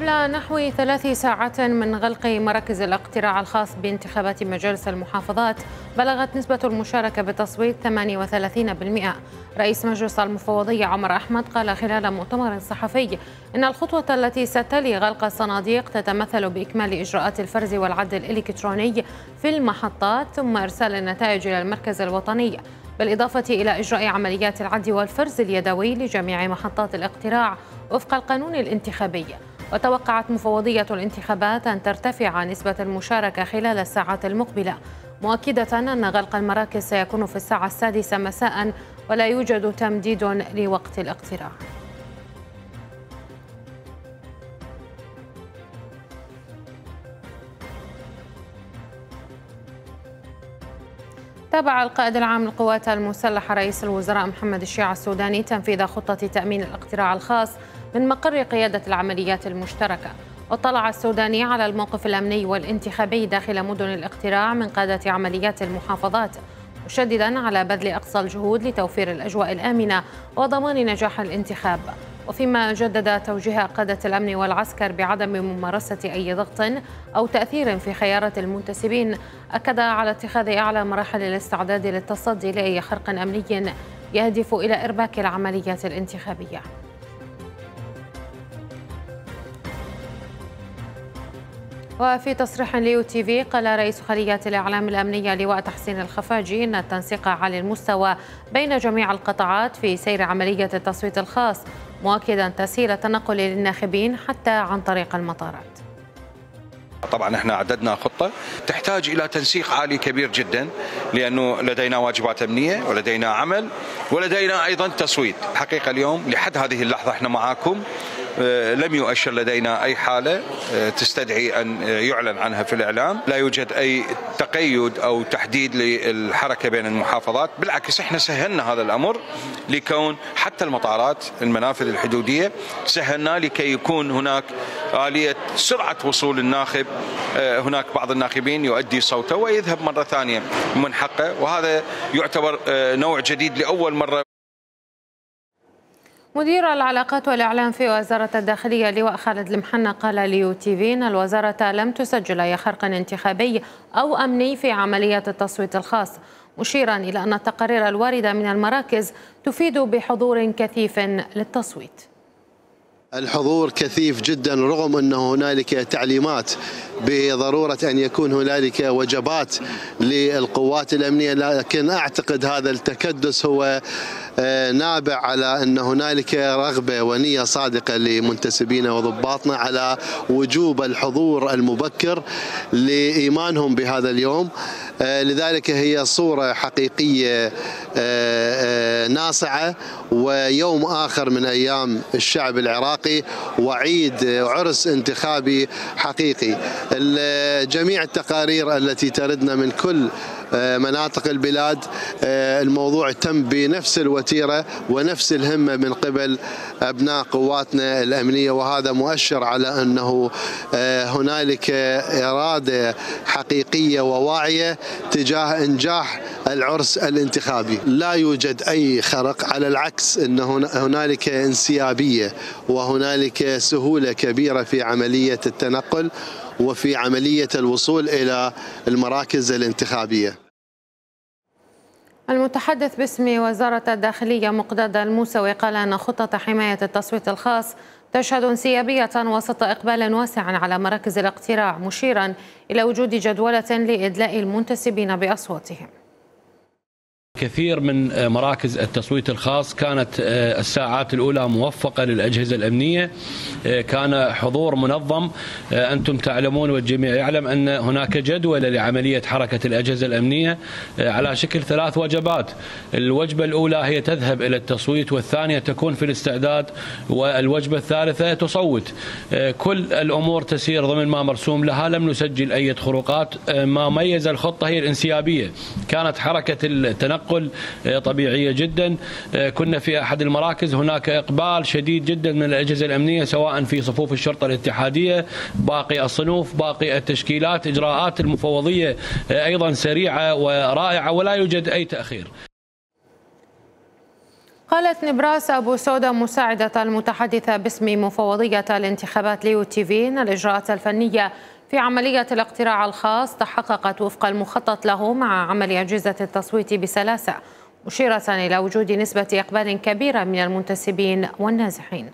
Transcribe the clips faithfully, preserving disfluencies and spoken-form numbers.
قبل نحو ثلاث ساعات من غلق مراكز الاقتراع الخاص بانتخابات مجالس المحافظات، بلغت نسبة المشاركة بالتصويت ثمانية وثلاثين بالمئة. رئيس مجلس المفوضية عمر أحمد قال خلال مؤتمر صحفي إن الخطوة التي ستلي غلق الصناديق تتمثل بإكمال إجراءات الفرز والعد الإلكتروني في المحطات ثم إرسال النتائج إلى المركز الوطني، بالإضافة إلى إجراء عمليات العد والفرز اليدوي لجميع محطات الاقتراع وفق القانون الانتخابي. وتوقعت مفوضية الانتخابات أن ترتفع نسبة المشاركة خلال الساعات المقبلة، مؤكدة أن غلق المراكز سيكون في الساعة السادسة مساء ولا يوجد تمديد لوقت الاقتراع. تابع القائد العام للقوات المسلحة رئيس الوزراء محمد الشيع السوداني تنفيذ خطة تأمين الاقتراع الخاص من مقر قيادة العمليات المشتركة. واطلع السوداني على الموقف الأمني والانتخابي داخل مدن الاقتراع من قادة عمليات المحافظات، مشددا على بذل أقصى الجهود لتوفير الأجواء الآمنة وضمان نجاح الانتخاب. وفيما جدد توجيه قادة الأمن والعسكر بعدم ممارسة أي ضغط أو تأثير في خيارات المنتسبين، أكد على اتخاذ أعلى مراحل الاستعداد للتصدي لأي خرق أمني يهدف إلى إرباك العمليات الانتخابية. وفي تصريح ليو تي في قال رئيس خليات الإعلام الأمنية لواء تحسين الخفاجي أن التنسيق عالي المستوى بين جميع القطاعات في سير عملية التصويت الخاص، مؤكدا تسهيل التنقل للناخبين حتى عن طريق المطارات. طبعا احنا عددنا خطة تحتاج إلى تنسيق عالي كبير جدا، لأنه لدينا واجبات أمنية ولدينا عمل ولدينا أيضا تصويت. حقيقة اليوم لحد هذه اللحظة احنا معاكم، لم يؤشر لدينا أي حالة تستدعي أن يعلن عنها في الإعلام، لا يوجد أي تقيد أو تحديد للحركة بين المحافظات، بالعكس احنا سهلنا هذا الأمر لكون حتى المطارات المنافذ الحدودية سهلنا لكي يكون هناك آلية سرعة وصول الناخب. هناك بعض الناخبين يؤدي صوته ويذهب مرة ثانية من حقه، وهذا يعتبر نوع جديد لأول مرة. مدير العلاقات والإعلام في وزارة الداخلية لواء خالد المحنة قال ليو تي في إن الوزارة لم تسجل أي خرق انتخابي أو أمني في عمليات التصويت الخاص، مشيرا إلى أن التقارير الواردة من المراكز تفيد بحضور كثيف للتصويت. الحضور كثيف جدا رغم أن هنالك تعليمات بضرورة أن يكون هنالك وجبات للقوات الأمنية، لكن أعتقد هذا التكدس هو نابع على أن هنالك رغبة ونية صادقة لمنتسبينا وضباطنا على وجوب الحضور المبكر لإيمانهم بهذا اليوم. لذلك هي صورة حقيقية ناصعة ويوم آخر من أيام الشعب العراقي وعيد عرس انتخابي حقيقي. جميع التقارير التي تردنا من كل مناطق البلاد الموضوع تم بنفس الوتيرة ونفس الهمة من قبل أبناء قواتنا الأمنية، وهذا مؤشر على أنه هنالك إرادة حقيقية وواعية تجاه إنجاح العرس الانتخابي. لا يوجد أي خرق، على العكس أن هنالك انسيابية وهنالك سهولة كبيرة في عملية التنقل وفي عملية الوصول إلى المراكز الانتخابية. المتحدث باسم وزارة الداخلية مقداد الموسوي قال أن خطة حماية التصويت الخاص تشهد انسيابية وسط إقبال واسع على مراكز الاقتراع، مشيرا إلى وجود جدولة لإدلاء المنتسبين بأصواتهم. كثير من مراكز التصويت الخاص كانت الساعات الأولى موفقة للأجهزة الأمنية، كان حضور منظم. أنتم تعلمون والجميع يعلم أن هناك جدولة لعملية حركة الأجهزة الأمنية على شكل ثلاث وجبات. الوجبة الأولى هي تذهب إلى التصويت، والثانية تكون في الاستعداد، والوجبة الثالثة تصوت. كل الأمور تسير ضمن ما مرسوم لها، لم نسجل أي خروقات. ما ميز الخطة هي الانسيابية، كانت حركة التنقل طبيعية جدا. كنا في أحد المراكز هناك إقبال شديد جدا من الأجهزة الأمنية سواء في صفوف الشرطة الاتحادية، باقي الصنوف، باقي التشكيلات. إجراءات المفوضية أيضا سريعة ورائعة ولا يوجد أي تأخير. قالت نبراس أبو سودة مساعدة المتحدثة باسم مفوضية الانتخابات ليو تي في أن الإجراءات الفنية في عملية الاقتراع الخاص تحققت وفق المخطط له مع عمل أجهزة التصويت بسلاسة، مشيرة إلى وجود نسبة إقبال كبيرة من المنتسبين والنازحين.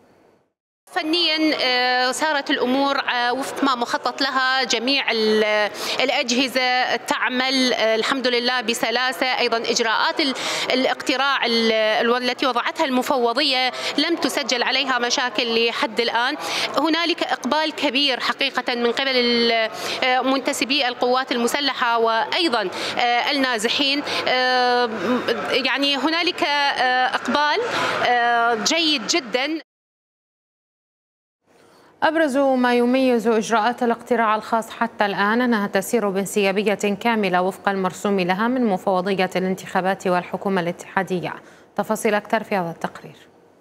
فنيا صارت الأمور وفق ما مخطط لها، جميع الأجهزة تعمل الحمد لله بسلاسة. أيضا إجراءات الاقتراع التي وضعتها المفوضية لم تسجل عليها مشاكل لحد الآن. هنالك إقبال كبير حقيقة من قبل منتسبي القوات المسلحة وأيضا النازحين، يعني هنالك إقبال جيد جدا. أبرز ما يميز إجراءات الاقتراع الخاص حتى الآن أنها تسير بانسيابية كاملة وفق المرسوم لها من مفوضية الانتخابات والحكومة الاتحادية. تفاصيل أكثر في هذا التقرير.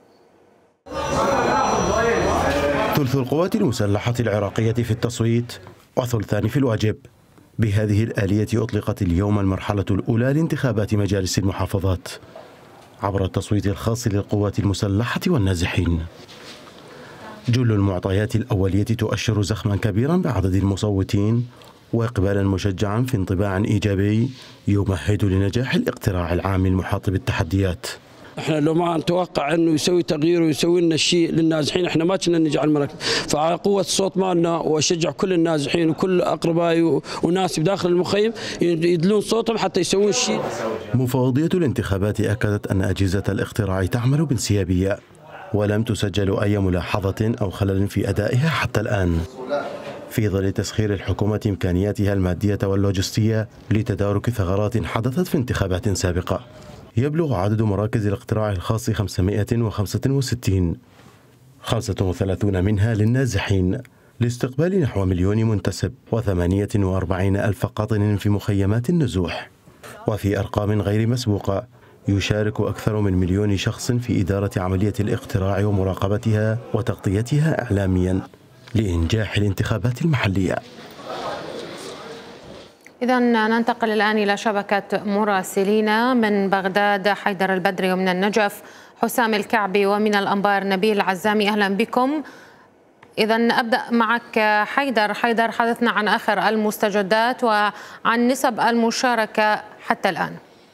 ثلث القوات المسلحة العراقية في التصويت وثلثان في الواجب. بهذه الآلية أطلقت اليوم المرحلة الأولى لانتخابات مجالس المحافظات عبر التصويت الخاص للقوات المسلحة والنازحين. جل المعطيات الأولية تؤشر زخما كبيرا بعدد المصوتين وإقبالا مشجعا في انطباع إيجابي يمهد لنجاح الاقتراع العام المحاط بالتحديات. احنا لو ما نتوقع انه يسوي تغيير ويسوي لنا شيء للنازحين احنا ما كنا نجي على المركز، فعلى قوه الصوت مالنا واشجع كل النازحين وكل اقربائي وناسي بداخل المخيم يدلون صوتهم حتى يسوون شيء. مفوضيه الانتخابات اكدت ان اجهزه الاقتراع تعمل بانسيابيه ولم تسجل أي ملاحظة أو خلل في أدائها حتى الآن، في ظل تسخير الحكومة إمكانياتها المادية واللوجستية لتدارك ثغرات حدثت في انتخابات سابقة. يبلغ عدد مراكز الاقتراع الخاص خمسمائة وخمسة وستين، خمسة وثلاثين منها للنازحين، لاستقبال نحو مليون منتسب وثمانية وأربعين ألف قاطن في مخيمات النزوح. وفي أرقام غير مسبوقة يشارك أكثر من مليون شخص في إدارة عملية الاقتراع ومراقبتها وتغطيتها إعلاميا لإنجاح الانتخابات المحلية. إذا ننتقل الآن إلى شبكة مراسلينا من بغداد، حيدر البدري، ومن النجف حسام الكعبي، ومن الأنبار نبيل عزامي. أهلا بكم. إذا أبدأ معك حيدر. حيدر، حدثنا عن آخر المستجدات وعن نسب المشاركة حتى الآن.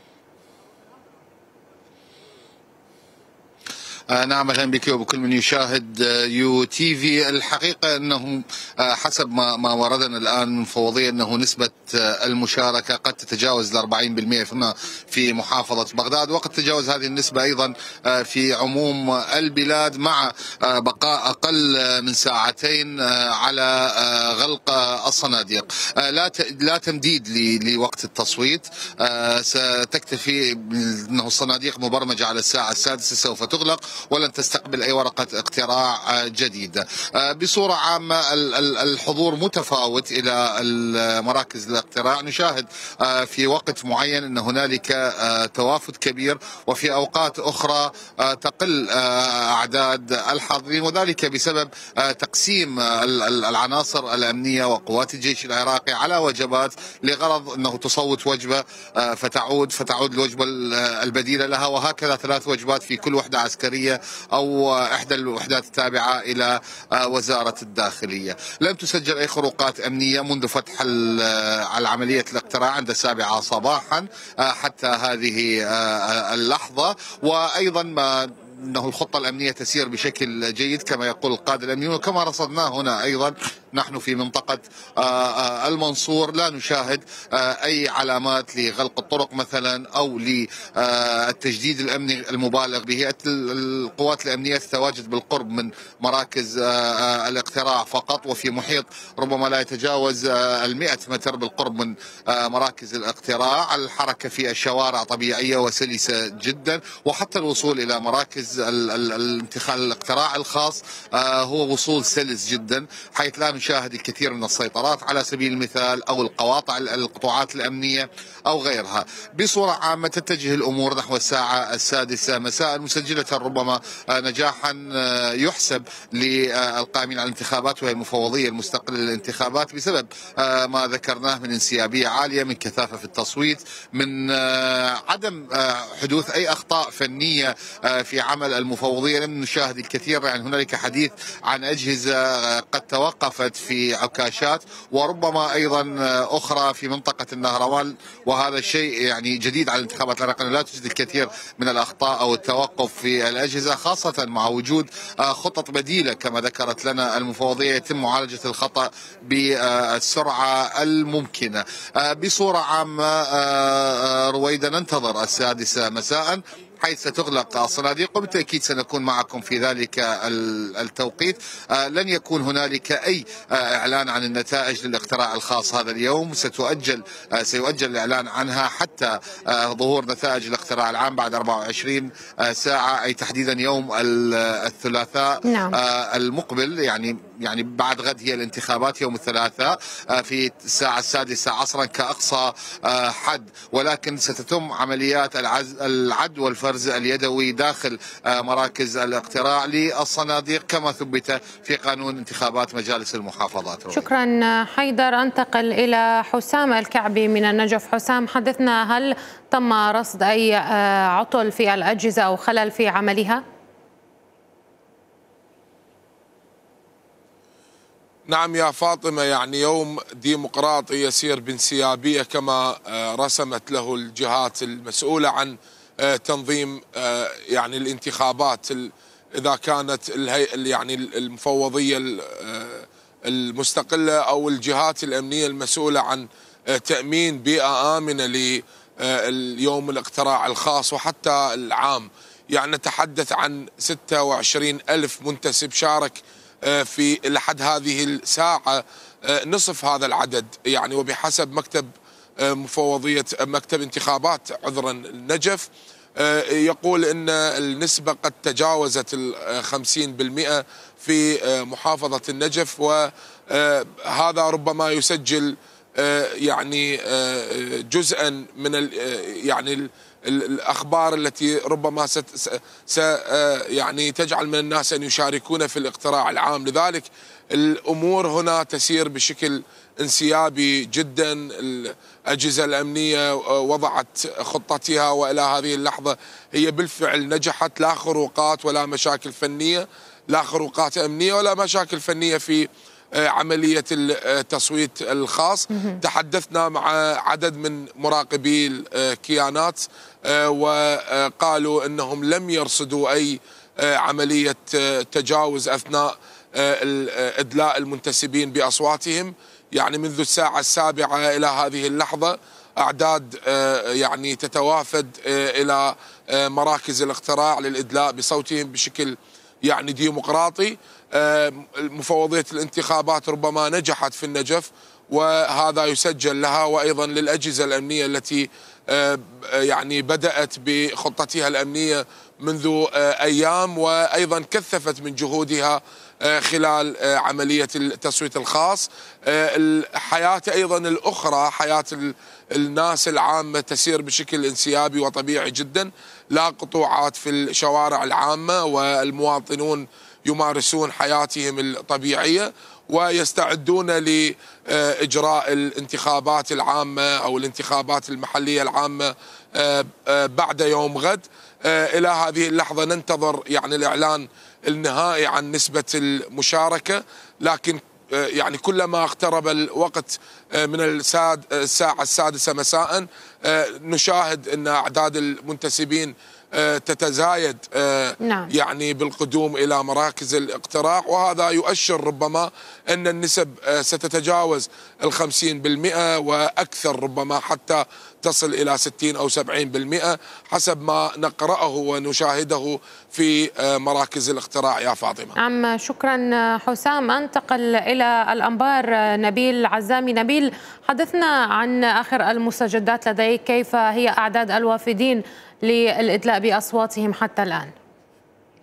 نعم، اهلا بك وبكل من يشاهد يو تي في. الحقيقه انه حسب ما ما وردنا الان من مفوضيه انه نسبه المشاركه قد تتجاوز ال أربعين بالمئة هنا في محافظه بغداد، وقد تتجاوز هذه النسبه ايضا في عموم البلاد، مع بقاء اقل من ساعتين على غلق الصناديق. لا لا تمديد لوقت التصويت، ستكتفي انه الصناديق مبرمجه على الساعه السادسه سوف تغلق ولن تستقبل أي ورقة اقتراع جديدة. بصورة عامة الحضور متفاوت إلى مراكز الاقتراع. نشاهد في وقت معين أن هنالك توافد كبير، وفي أوقات أخرى تقل أعداد الحاضرين، وذلك بسبب تقسيم العناصر الأمنية وقوات الجيش العراقي على وجبات لغرض أنه تصوت وجبة فتعود فتعود الوجبة البديلة لها، وهكذا ثلاث وجبات في كل وحدة عسكرية أو إحدى الوحدات التابعة إلى وزارة الداخلية. لم تسجل أي خروقات أمنية منذ فتح عملية الاقتراع عند السابعة صباحا حتى هذه اللحظة. وأيضا ما أنه الخطة الأمنية تسير بشكل جيد كما يقول القادة الأمنيون، وكما رصدناه هنا أيضا نحن في منطقة المنصور لا نشاهد أي علامات لغلق الطرق مثلا أو للتجديد الأمني المبالغ به. القوات الأمنية تتواجد بالقرب من مراكز الاقتراع فقط، وفي محيط ربما لا يتجاوز المئة متر بالقرب من مراكز الاقتراع. الحركة في الشوارع طبيعية وسلسة جدا، وحتى الوصول إلى مراكز مراكز الانتخاب الاقتراع الخاص هو وصول سلس جدا، حيث لا نشاهد الكثير من السيطرات على سبيل المثال أو القواطع القطوعات الأمنية أو غيرها. بصورة عامة تتجه الأمور نحو الساعة السادسة مساء، مسجلة ربما نجاحا يحسب للقائمين على الانتخابات وهي المفوضية المستقلة للانتخابات بسبب ما ذكرناه من انسيابية عالية، من كثافة في التصويت، من عدم حدوث أي أخطاء فنية في عمل المفوضية. لم نشاهد الكثير، يعني هنالك حديث عن أجهزة قد توقفت في عكاشات وربما أيضا أخرى في منطقة النهروان، وهذا الشيء يعني جديد على الانتخابات العراقية، لا توجد الكثير من الأخطاء أو التوقف في الأجهزة، خاصة مع وجود خطط بديلة كما ذكرت لنا المفوضية يتم معالجة الخطأ بالسرعة الممكنة. بصورة عامة رويدا ننتظر السادسة مساء حيث ستغلق الصناديق، وبالتأكيد سنكون معكم في ذلك التوقيت. لن يكون هنالك أي إعلان عن النتائج للاقتراع الخاص هذا اليوم، ستؤجل سيؤجل الإعلان عنها حتى ظهور نتائج الاقتراع العام بعد أربعة وعشرين ساعة، أي تحديدا يوم الثلاثاء نعم. المقبل، يعني يعني بعد غد هي الانتخابات يوم الثلاثاء في الساعة السادسة عصرا كأقصى حد، ولكن ستتم عمليات العد والفرز اليدوي داخل مراكز الاقتراع للصناديق كما ثبت في قانون انتخابات مجالس المحافظات. شكرا حيدر. انتقل إلى حسام الكعبي من النجف. حسام، حدثنا، هل تم رصد أي عطل في الأجهزة أو خلل في عملها؟ نعم يا فاطمة، يعني يوم ديمقراطي يسير بانسيابية كما رسمت له الجهات المسؤولة عن تنظيم يعني الانتخابات، إذا كانت يعني المفوضية المستقلة أو الجهات الأمنية المسؤولة عن تأمين بيئة آمنة ليوم الاقتراع الخاص وحتى العام. يعني نتحدث عن ستة وعشرين ألف منتسب شارك في لحد هذه الساعة نصف هذا العدد، يعني وبحسب مكتب مفوضية مكتب انتخابات عذرا النجف يقول ان النسبة قد تجاوزت الخمسين بالمئة في محافظة النجف، وهذا ربما يسجل يعني جزءا من يعني الأخبار التي ربما ست س يعني تجعل من الناس أن يشاركون في الاقتراع العام. لذلك الأمور هنا تسير بشكل انسيابي جدا. الأجهزة الأمنية وضعت خطتها وإلى هذه اللحظة هي بالفعل نجحت، لا خروقات ولا مشاكل فنية، لا خروقات أمنية ولا مشاكل فنية في عملية التصويت الخاص. تحدثنا مع عدد من مراقبي الكيانات وقالوا أنهم لم يرصدوا أي عملية تجاوز أثناء إدلاء المنتسبين بأصواتهم. يعني منذ الساعة السابعة إلى هذه اللحظة أعداد يعني تتوافد إلى مراكز الاقتراع للإدلاء بصوتهم بشكل يعني ديمقراطي. مفوضية الانتخابات ربما نجحت في النجف، وهذا يسجل لها وأيضا للأجهزة الأمنية التي يعني بدأت بخطتها الأمنية منذ أيام، وأيضا كثفت من جهودها خلال عملية التصويت الخاص. الحياة أيضا الأخرى، حياة الناس العامة تسير بشكل انسيابي وطبيعي جدا، لا قطوعات في الشوارع العامة، والمواطنون يمارسون حياتهم الطبيعية ويستعدون لإجراء الانتخابات العامة أو الانتخابات المحلية العامة بعد يوم غد. إلى هذه اللحظة ننتظر يعني الإعلان النهائي عن نسبة المشاركة، لكن يعني كلما اقترب الوقت من الساعة السادسة مساء نشاهد أن أعداد المنتسبين تتزايد نعم. يعني بالقدوم إلى مراكز الاقتراع، وهذا يؤشر ربما أن النسب ستتجاوز الخمسين بالمئة وأكثر، ربما حتى تصل إلى ستين أو سبعين بالمئة حسب ما نقرأه ونشاهده في مراكز الاقتراع يا فاطمة. نعم، شكرا حسام. أنتقل إلى الأنبار. نبيل عزامي. نبيل، حدثنا عن آخر المستجدات لديك، كيف هي أعداد الوافدين للإدلاء بأصواتهم حتى الآن؟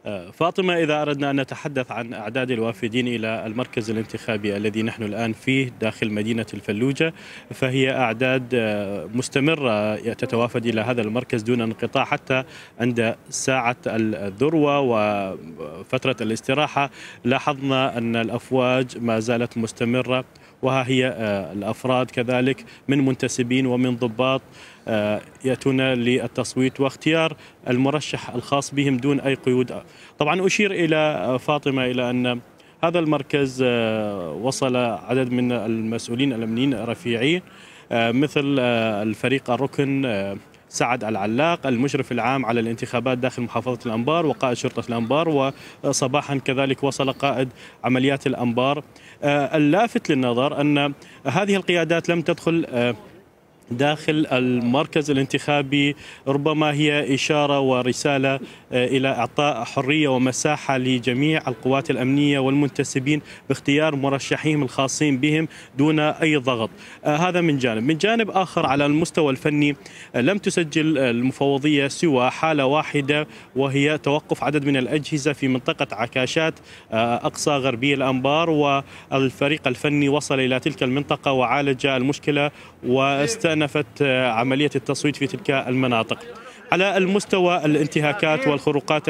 فاطمة، إذا أردنا أن نتحدث عن أعداد الوافدين إلى المركز الانتخابي الذي نحن الآن فيه داخل مدينة الفلوجة، فهي أعداد مستمرة تتوافد إلى هذا المركز دون انقطاع حتى عند ساعة الذروة وفترة الاستراحة. لاحظنا أن الأفواج ما زالت مستمرة، وها هي الأفراد كذلك من منتسبين ومن ضباط يأتون للتصويت واختيار المرشح الخاص بهم دون أي قيود. طبعا أشير إلى فاطمة إلى أن هذا المركز وصل عدد من المسؤولين الأمنيين رفيعين مثل الفريق الركن سعد العلاق المشرف العام على الانتخابات داخل محافظة الأنبار وقائد شرطة الأنبار، وصباحا كذلك وصل قائد عمليات الأنبار. اللافت للنظر أن هذه القيادات لم تدخل داخل المركز الانتخابي، ربما هي إشارة ورسالة إلى إعطاء حرية ومساحة لجميع القوات الأمنية والمنتسبين باختيار مرشحيهم الخاصين بهم دون أي ضغط. هذا من جانب. من جانب آخر على المستوى الفني لم تسجل المفوضية سوى حالة واحدة، وهي توقف عدد من الأجهزة في منطقة عكاشات أقصى غربي الأنبار، والفريق الفني وصل إلى تلك المنطقة وعالج المشكلة واستأنفت عملية التصويت في تلك المناطق. على المستوى الانتهاكات والخروقات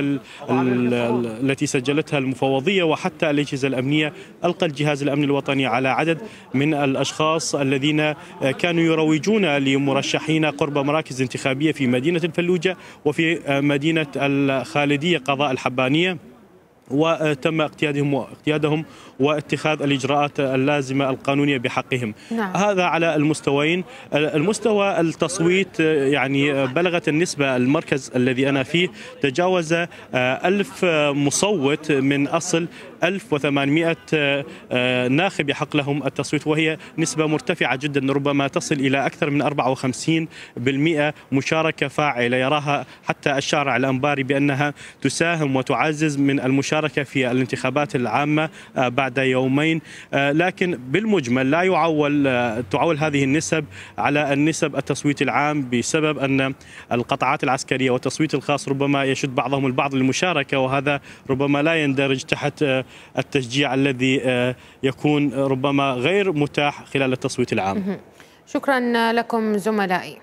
التي سجلتها المفوضية وحتى الأجهزة الأمنية، ألقى الجهاز الأمني الوطني على عدد من الأشخاص الذين كانوا يروجون لمرشحين قرب مراكز انتخابية في مدينة الفلوجة وفي مدينة الخالدية قضاء الحبانية، وتم اقتيادهم واقتيادهم واتخاذ الإجراءات اللازمة القانونية بحقهم. نعم. هذا على المستويين. المستوى التصويت يعني بلغت النسبة، المركز الذي أنا فيه تجاوز ألف مصوت من أصل ألف وثمانمئة ناخب يحق لهم التصويت، وهي نسبة مرتفعة جدا، ربما تصل إلى أكثر من أربعة وخمسين بالمئة مشاركة فاعلة، يراها حتى الشارع الأنباري بأنها تساهم وتعزز من المشاركة في الانتخابات العامة بعد يومين. لكن بالمجمل لا يعول تعول هذه النسب على النسب التصويت العام، بسبب أن القطاعات العسكرية والتصويت الخاص ربما يشد بعضهم البعض للمشاركة، وهذا ربما لا يندرج تحت التشجيع الذي يكون ربما غير متاح خلال التصويت العام. شكرا لكم زملائي.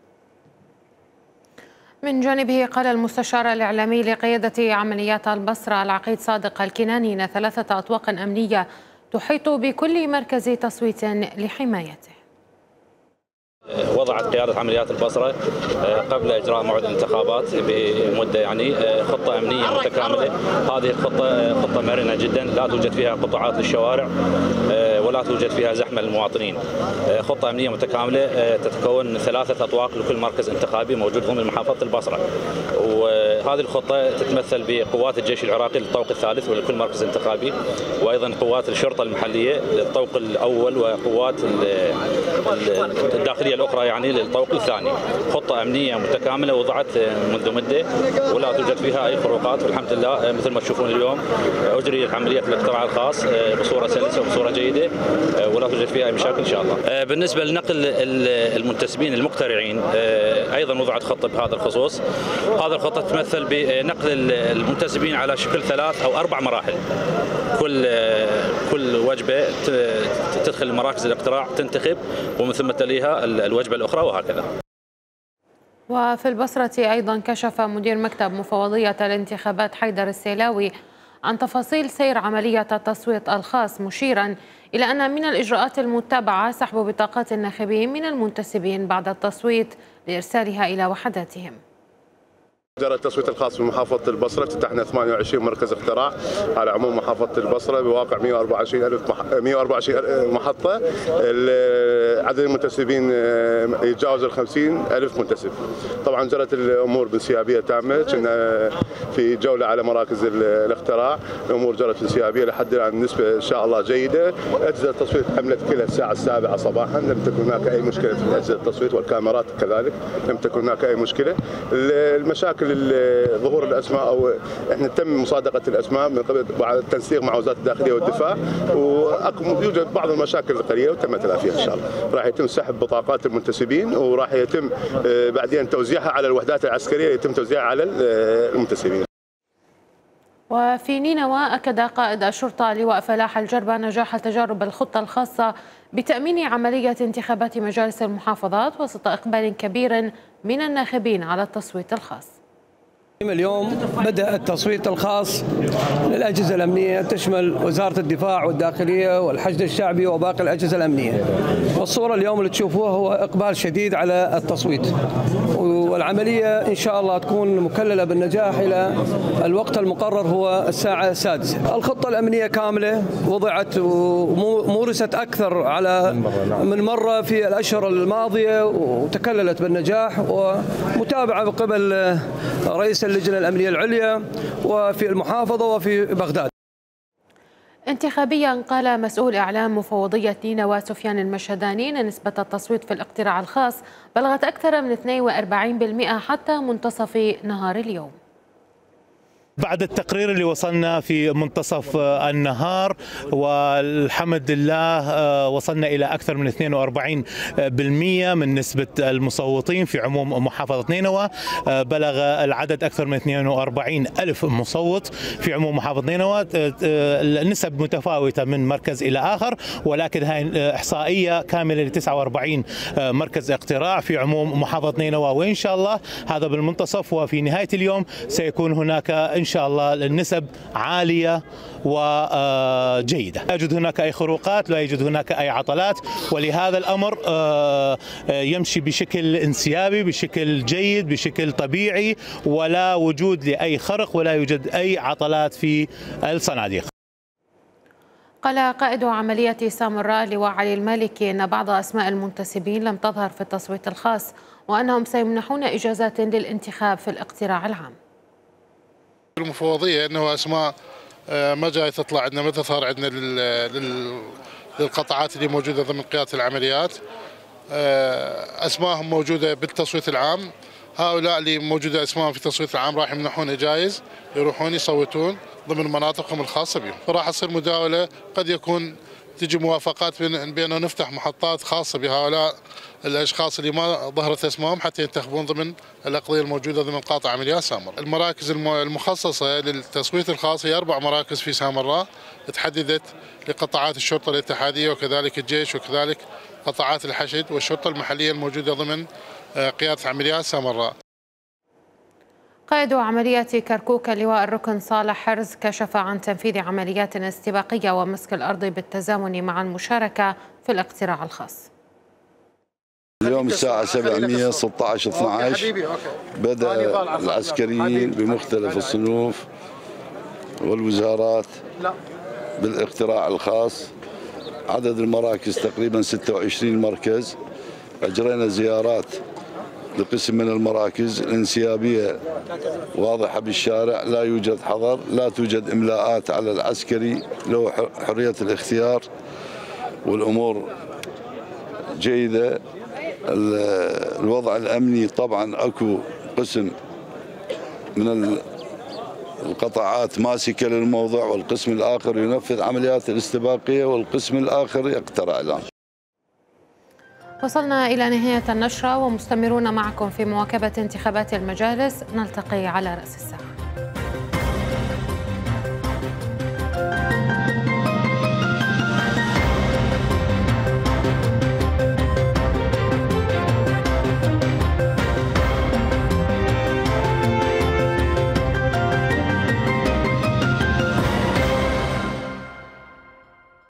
من جانبه قال المستشار الإعلامي لقيادة عمليات البصرة العقيد صادق الكناني أن ثلاثة أطواق أمنية تحيط بكل مركز تصويت لحمايته. وضعت قيادة عمليات البصرة قبل إجراء موعد الانتخابات بمدة يعني خطة أمنية متكاملة. هذه الخطة خطة مرنة جدا، لا توجد فيها قطاعات للشوارع ولا توجد فيها زحمة للمواطنين. خطة أمنية متكاملة تتكون من ثلاثة أطواق لكل مركز انتخابي موجود ضمن محافظة البصرة، وهذه الخطة تتمثل بقوات الجيش العراقي للطوق الثالث ولكل مركز انتخابي، وأيضا قوات الشرطة المحلية للطوق الأول، وقوات الداخلية الأخرى يعني للطوق الثاني. خطة أمنية متكاملة وضعت منذ مدة ولا توجد فيها أي خروقات، والحمد لله مثل ما تشوفون اليوم أجري عملية الاقتراع الخاص بصورة سلسة وبصورة جيدة ولا توجد فيها أي مشاكل إن شاء الله. بالنسبة لنقل المنتسبين المقترعين أيضا وضعت خطة بهذا الخصوص. هذا الخطة تمثل بنقل المنتسبين على شكل ثلاث أو أربع مراحل، كل كل وجبة تدخل مراكز الاقتراع تنتخب ومن ثم تليها الوجبة الأخرى وهكذا. وفي البصرة أيضا كشف مدير مكتب مفوضية الانتخابات حيدر السيلاوي عن تفاصيل سير عملية التصويت الخاص، مشيرا إلى أن من الإجراءات المتبعة سحب بطاقات الناخبين من المنتسبين بعد التصويت لإرسالها إلى وحداتهم. جرى التصويت الخاص في محافظة البصرة، افتتحنا ثمانية وعشرين مركز اقتراع على عموم محافظة البصرة بواقع مئة وأربعة وعشرين ألف مئة وأربعة وعشرين محطة. عدد المنتسبين يتجاوز ال خمسين ألف منتسب. طبعا جرت الأمور بانسيابية تامة، كنا في جولة على مراكز الاقتراع، الأمور جرت بانسيابية لحد الآن النسبة إن شاء الله جيدة. أجهزة التصويت حملت كلها الساعة السابعة صباحا، لم تكن هناك أي مشكلة في أجهزة التصويت والكاميرات كذلك، لم تكن هناك أي مشكلة. المشاكل ظهور الاسماء او احنا تم مصادقه الاسماء من قبل بعد التنسيق مع وزاره الداخليه والدفاع، ويوجد بعض المشاكل القليله وتم تلافيها ان شاء الله. راح يتم سحب بطاقات المنتسبين وراح يتم بعدين توزيعها على الوحدات العسكريه، يتم توزيعها على المنتسبين. وفي نينوى أكد قائد الشرطة لواء فلاح الجربة نجاح تجارب الخطة الخاصة بتأمين عملية انتخابات مجالس المحافظات وسط إقبال كبير من الناخبين على التصويت الخاص. اليوم بدأ التصويت الخاص للأجهزة الأمنية تشمل وزارة الدفاع والداخلية والحشد الشعبي وباقي الأجهزة الأمنية. والصورة اليوم اللي تشوفوها هو إقبال شديد على التصويت، والعملية إن شاء الله تكون مكللة بالنجاح إلى الوقت المقرر هو الساعة السادسة. الخطة الأمنية كاملة وضعت ومورست أكثر على من مرة في الأشهر الماضية وتكللت بالنجاح، ومتابعة من قبل رئيس اللجنة الأمنية العليا وفي المحافظة وفي بغداد. انتخابيا قال مسؤول إعلام مفوضية نينوى سفيان المشهداني أن نسبة التصويت في الاقتراع الخاص بلغت أكثر من اثنين وأربعين بالمئة حتى منتصف نهار اليوم. بعد التقرير اللي وصلنا في منتصف النهار والحمد لله وصلنا إلى أكثر من اثنين وأربعين بالمئة من نسبة المصوتين في عموم محافظة نينوى. بلغ العدد أكثر من اثنين وأربعين ألف مصوت في عموم محافظة نينوى. النسب متفاوتة من مركز إلى آخر، ولكن هاي إحصائية كاملة ل تسعة وأربعين مركز اقتراع في عموم محافظة نينوى، وإن شاء الله هذا بالمنتصف، وفي نهاية اليوم سيكون هناك إن شاء الله النسب عالية وجيدة. لا يوجد هناك أي خروقات، لا يوجد هناك أي عطلات، ولهذا الأمر يمشي بشكل انسيابي، بشكل جيد، بشكل طبيعي، ولا وجود لأي خرق ولا يوجد أي عطلات في الصناديق. قال قائد عملية سامراء لواء علي المالكي أن بعض أسماء المنتسبين لم تظهر في التصويت الخاص وأنهم سيمنحون إجازات للانتخاب في الاقتراع العام. المفوضية أنه أسماء ما جاي تطلع عندنا، ما تظهر عندنا للقطاعات اللي موجودة ضمن قيادة العمليات. أسماءهم موجودة بالتصويت العام، هؤلاء اللي موجودة أسماءهم في التصويت العام راح يمنحون جائز يروحون يصوتون ضمن مناطقهم الخاصة بهم، فراح تصير مداولة. قد يكون تجي موافقات بأنه نفتح محطات خاصة بهؤلاء الأشخاص اللي ما ظهرت اسمائهم حتى ينتخبون ضمن الأقضية الموجودة ضمن قاطع عمليات سامراء. المراكز المخصصة للتصويت الخاص هي أربع مراكز في سامراء تحددت لقطاعات الشرطة الاتحادية وكذلك الجيش وكذلك قطاعات الحشد والشرطة المحلية الموجودة ضمن قيادة عمليات سامراء. قائد عملية كركوك اللواء الركن صالح حرز كشف عن تنفيذ عمليات استباقية ومسك الأرض بالتزامن مع المشاركة في الاقتراع الخاص. اليوم الساعة سبعمئة وستة عشر اثني عشر بدأ العسكريين بمختلف الصنوف والوزارات بالاقتراع الخاص. عدد المراكز تقريبا ستة وعشرين مركز. أجرينا زيارات لقسم من المراكز. الانسيابية واضحة بالشارع، لا يوجد حظر، لا توجد إملاءات على العسكري، له حرية الاختيار والأمور جيدة. الوضع الأمني طبعا أكو قسم من القطاعات ماسكة للموضوع، والقسم الآخر ينفذ عمليات الاستباقية، والقسم الآخر يقترع الآن. وصلنا إلى نهاية النشرة ومستمرون معكم في مواكبة انتخابات المجالس. نلتقي على رأس الساعة.